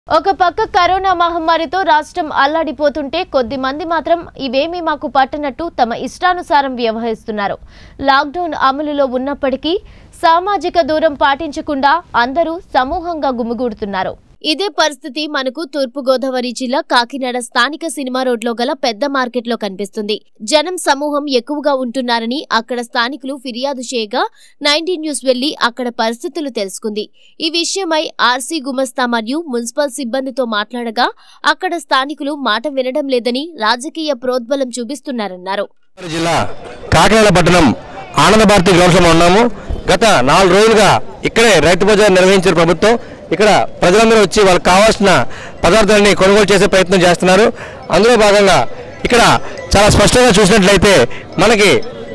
ఒక పక్క కరోనా మహమ్మారితో రాష్ట్రం అల్లాడిపోతుంటే కొద్దిమంది మాత్రం ఇవేమీ మాకు పట్టనట్టు తమ ఇష్టానుసారం వ్యవహరిస్తున్నారు. లాక్డౌన్ అమలులో ఉన్నప్పటికీ సామాజిక దూరం పాటించకుండా అందరూ సమూహంగా గుమిగూడుతున్నారు. ఇదే పరిస్థితి మనకు తూర్పు గోదావరి జిల్లా కాకినాడ స్థానిక సినిమా రోడ్లో గల పెద్ద మార్కెట్లో కనిపిస్తుంది. జనం సమూహం ఎక్కువగా ఉంటున్నారని అక్కడ స్థానికులు ఫిర్యాదు చేయగా 19 న్యూస్ వెళ్లి అక్కడ పరిస్థితులు తెలుసుకుంది. ఈ విషయమై ఆర్సీ గుమస్తా మరియు మున్సిపల్ సిబ్బందితో మాట్లాడగా అక్కడ స్థానికులు మాట వినడం లేదని రాజకీయ ప్రోద్బలం చూపిస్తున్నారన్నారు. జిల్లా కాకినాడ పట్టణం ఆనంద భారతి గ్రౌండ్స్లో ఉన్నాము. గత 4 రోజులుగా ఇక్కడే రైతు బజార్ నిర్వహించిన ప్రభుత్వం ఇక్కడ ప్రజలందరూ వచ్చి వాళ్ళకి కావాల్సిన పదార్థాలని కొనుగోలు చేసే ప్రయత్నం చేస్తున్నారు. అందులో భాగంగా ఇక్కడ చాలా స్పష్టంగా చూసినట్లయితే మనకి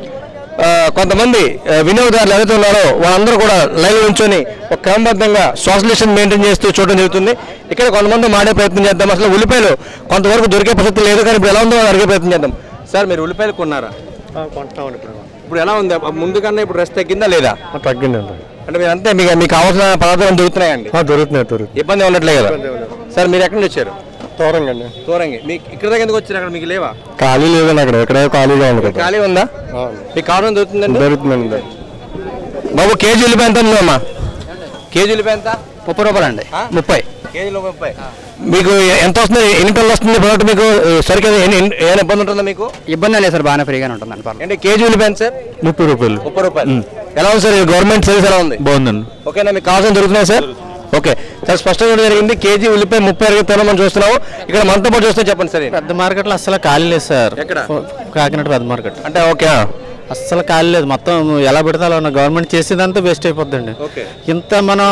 కొంతమంది వినియోగదారులు ఎవరైతే ఉన్నారో వాళ్ళందరూ కూడా లైన్ ఉంచుకొని ఒక క్రమబద్ధంగా సోషల్ డిస్టెన్స్ మెయింటైన్ చేస్తూ చూడడం జరుగుతుంది. ఇక్కడ కొంతమంది మాడే ప్రయత్నం చేద్దాం. అసలు ఉల్లిపాయలు కొంతవరకు దొరికే పరిస్థితి లేదు, కానీ ఇప్పుడు ఎలా ఉందో అడిగే ప్రయత్నం చేద్దాం. సార్, మీరు ఉల్లిపాయలు కొన్నారా? ఇప్పుడు ఎలా ఉంది? ముందు కన్నా ఇప్పుడు రెస్ట్ తగ్గిందా లేదా? తగ్గిందండి. అంటే మీరు అంతే మీకు కావాల్సిన పదార్థాలు దొరుకుతున్నాయండి? దొరుకుతున్నాయి. ఇబ్బంది ఉండట్లేదు కదా? సార్, మీరు ఎక్కడి నుంచి వచ్చారు? తోరంగండి. తోరంగి. మీకు ఇక్కడ దగ్గర ఎందుకు వచ్చారు? అక్కడ మీకు లేవా? ఖాళీ లేదండి. అక్కడ ఎక్కడ ఖాళీగా ఉంది. ఖాళీ ఉందా? మీకు కావాలని దొరుకుతుందండి? దొరుకుతుందండి. బాబు, కేజీ ఉల్లిపాయ ఎంత ఉందమ్మా? కేజీ ఉల్లిపాయ ఎంత? 30 రూపాయలండి. 30 కేజీలో 30. మీకు ఎంత వస్తుంది? ఎన్ని టన్నులు వస్తుంది ప్రోడక్ట్? మీకు సరిగ్గా ఏమైనా ఇబ్బంది ఉంటుందా? మీకు ఇబ్బంది లేదు సార్, బాగానే ఫ్రీగానే ఉంటుంది. అంటే కేజీ ఉల్లిపాయ ఎంత సార్? 30 రూపాయలు. 30 రూపాయలు. ఎలా ఉంది సార్? గవర్నమెంట్ సర్వీస్ ఎలా ఉంది? బాగుందండి. ఓకేనా? మీకు కావాల్సిన దొరుకుతున్నాయి సార్? ఓకే సార్, స్పష్టంగా జరిగింది. కేజీ ఉల్లిపాయ 30 మనం చూస్తున్నాము. ఇక్కడ మనతో పాటు చూస్తే చెప్పండి సార్. పెద్ద మార్కెట్లో అస్సలు ఖాళీ లేదు సార్. ఎక్కడ? కాకినాడ పెద్ద మార్కెట్. అంటే ఓకే, అస్సలు ఖాళీ లేదు. మొత్తం ఎలా పెడితే అలా ఉన్న గవర్నమెంట్ చేసేదంతా వేస్ట్ అయిపోద్దండి. ఇంత మనం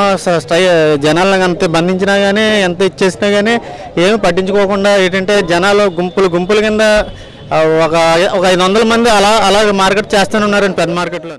జనాలను అంత బంధించినా కానీ ఎంత ఇచ్చేసినా కానీ ఏమి పట్టించుకోకుండా ఏంటంటే జనాలు గుంపులు కింద ఒక 500 మంది అలా మార్కెట్ చేస్తూనే ఉన్నారండి పెద్ద మార్కెట్లో.